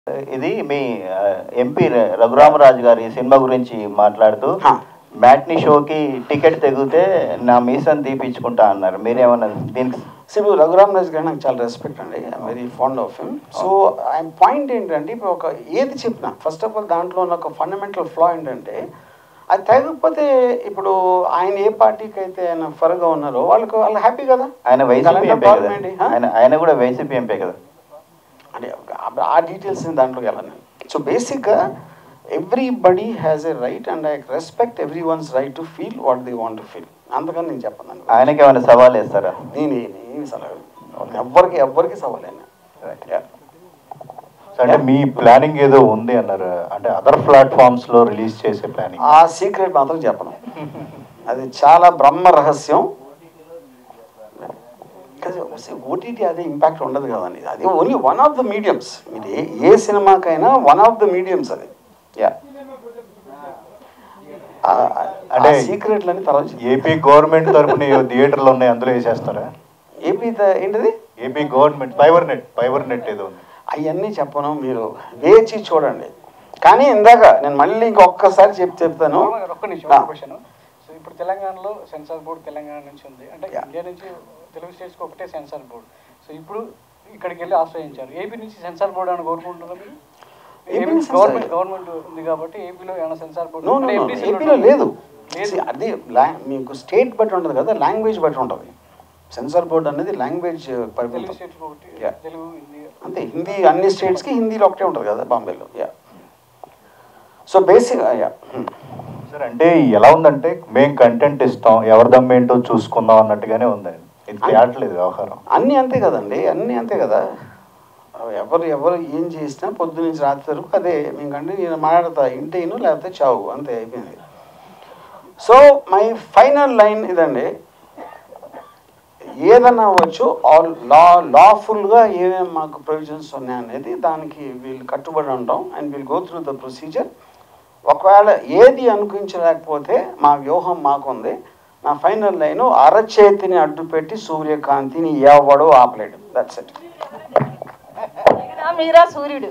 ఇది మీ ఎంపీ రఘురామరాజు గారి సినిమా గురించి మాట్లాడుతూ మ్యాట్నీ షోకి టికెట్ తెగితే నా మీసం తీపించుకుంటా అన్నారు. మీరేమన్నా దీనికి? ఇప్పుడు రఘురామరాజు గారు నాకు చాలా రెస్పెక్ట్ అండి, I'm very fond of him. So ఆయన పాయింట్ ఏంటంటే ఇప్పుడు ఒక ఏది చెప్పినా ఫస్ట్ ఆఫ్ ఆల్ దాంట్లో ఉన్న ఒక ఫండమెంటల్ ఫ్లా ఏంటంటే అది తెగకపోతే ఇప్పుడు ఆయన ఏ పార్టీకి అయితే ఆయన ఫర్గా ఉన్నారో వాళ్ళు హ్యాపీ కదా. ఆయన వైసీపీ ఎంపీ కదా, ఆయన కూడా వైసీపీ ఎంపీ కదా అంటే ఆ డీటెయిల్స్ దాంట్లోకి వెళ్ళను. సో బేసిక్గా everybody has a right and I respect everyone's right to feel what they want to feel. అందుకని నేను చెప్పను. ఆయనకి ఏమైనా సవాల్ వేస్తారా? నేను సవాల్ ఎవ్వరికి సవాల్ అయినా. అంటే మీ ప్లానింగ్ ఏదో ఉంది అన్నారు, అంటే అదర్ ప్లాట్ఫామ్స్ లో రిలీజ్ చేసే ప్లానింగ్. ఆ సీక్రెట్ మాత్రం చెప్పను, అది చాలా బ్రహ్మ రహస్యం. ఓటీటీ అదే ఇంపాక్ట్ ఉండదు కదండి, అది only one of the mediums. మీరు ఏ సినిమాకైనా వన్ ఆఫ్ ద మీడియమ్స్ అది. అంటే సీక్రెట్లని తర్వాత ఏపీ గవర్నమెంట్ తరఫున థియేటర్లు ఉన్నాయి, అందులో వేసేస్తారా? ఏపీ ఏంటిది? ఏపీ గవర్నమెంట్ ఫైబర్ నెట్ ఏదో ఉంది. అవన్నీ చెప్పను, మీరు వేచి చూడండి. కానీ ఇందాక నేను మళ్ళీ ఇంకొకసారి చెప్తాను. ఒక్క నిమిషం క్వశ్చన్. సో ఇప్పుడు తెలంగాణలో సెన్సార్ బోర్డు తెలంగాణ నుంచి ఉంది, అంటే ఇండియా నుంచి తెలుగు స్టేట్స్కి ఒకటే సెన్సార్ బోర్డు. సో ఇప్పుడు ఇక్కడికి వెళ్ళి ఆశ్రయించారు. ఏపీ నుంచి సెన్సార్ బోర్డు అని కోరుకుంటున్నారు మీరు? గవర్నమెంట్ ఉంది కాబట్టి ఏపీలో ఏమైనా సెన్సార్ బోర్డు? ఏపీలో లేదు. అది మీకు స్టేట్ బట్టి ఉంటుంది కదా, లాంగ్వేజ్ బట్టి ఉంటుంది. సెన్సార్ బోర్డు అనేది లాంగ్వేజ్ పరిమితం అంతే. హిందీ అన్ని స్టేట్స్కి హిందీలో ఒకటే ఉంటుంది కదా బాంబేలో. సో బేసిక్ సార్ అంటే ఎలా ఉందంటే మేము కంటెంట్ ఇస్తాం, ఎవరి దమ్మేంటో చూసుకుందాం అన్నట్టుగానే ఉందండి. ఇది తేటలేదు వ్యవహారం. అన్నీ అంతే కదండి, అన్నీ అంతే కదా. ఎవరు ఏం చేసినా పొద్దు నుంచి రాత్రి వరకు అదే. మీకంటే నేను మాట్లాడతా, ఇంటేను లేకపోతే చావు, అంతే అయిపోయింది. సో మై ఫైనల్ లైన్ ఇదండి, ఏదన్నా అవ్వచ్చు, లాఫుల్గా ఏమేమి మాకు ప్రొవిజన్స్ ఉన్నాయనేది దానికి వీళ్ళు కట్టుబడి ఉంటాం and we'll go through the procedure. ఒకవేళ ఏది అనుకుంచలేకపోతే మా వ్యూహం మాకుంది. నా ఫైనల్ లైను, అరచేతిని అడ్డుపెట్టి సూర్యకాంతిని ఎవడో ఆపలేడు. That's it. మీరా సూర్యుడు.